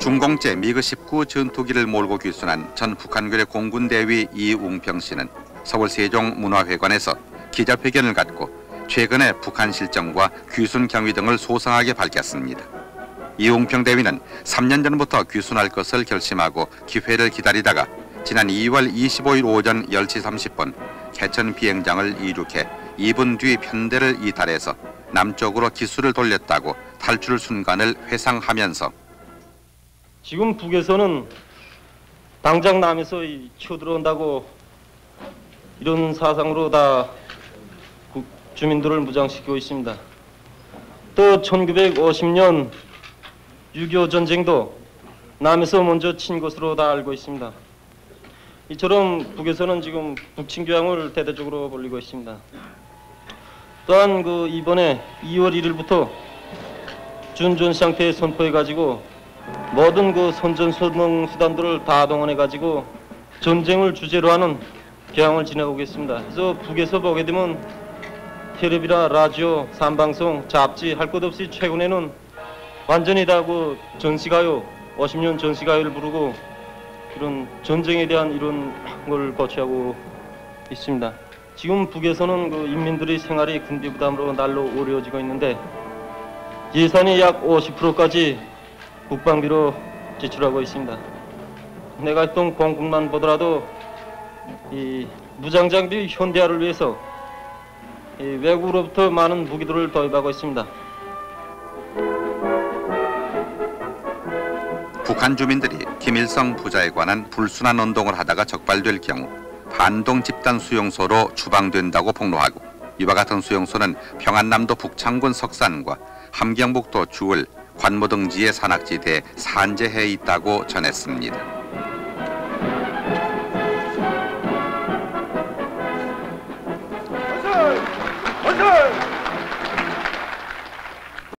중공제 미그-19 전투기를 몰고 귀순한 전 북한군의 공군대위 이웅평 씨는 서울 세종문화회관에서 기자회견을 갖고 최근의 북한 실정과 귀순 경위 등을 소상하게 밝혔습니다. 이웅평 대위는 3년 전부터 귀순할 것을 결심하고 기회를 기다리다가 지난 2월 25일 오전 10시 30분 개천 비행장을 이륙해 2분 뒤 편대를 이탈해서 남쪽으로 기수를 돌렸다고 탈출 순간을 회상하면서 지금 북에서는 당장 남에서 쳐들어온다고 이런 사상으로 다 주민들을 무장시키고 있습니다. 또 1950년 6.25 전쟁도 남에서 먼저 친 것으로 다 알고 있습니다. 이처럼 북에서는 지금 북침 교양을 대대적으로 벌이고 있습니다. 또한 이번에 2월 1일부터 준전 상태에 선포해가지고 모든 선전선능 수단들을 다 동원해가지고 전쟁을 주제로 하는 교양을 지내고 있습니다. 그래서 북에서 보게 되면 텔레비나 라디오, 산방송, 잡지 할 것 없이 최근에는 완전히 다 전시가요, 50년 전시가요를 부르고 이런 전쟁에 대한 이런 걸 거취하고 있습니다. 지금 북에서는 인민들의 생활이 군비 부담으로 날로 어려워지고 있는데 예산이 약 50%까지 국방비로 지출하고 있습니다. 내가 했던 공군만 보더라도 이 무장장비 현대화를 위해서 외국으로부터 많은 무기들을 도입하고 있습니다. 북한 주민들이 김일성 부자에 관한 불순한 운동을 하다가 적발될 경우 반동 집단 수용소로 추방된다고 폭로하고 이와 같은 수용소는 평안남도 북창군 석산과 함경북도 주을, 관모 등지의 산악지대에 산재해 있다고 전했습니다.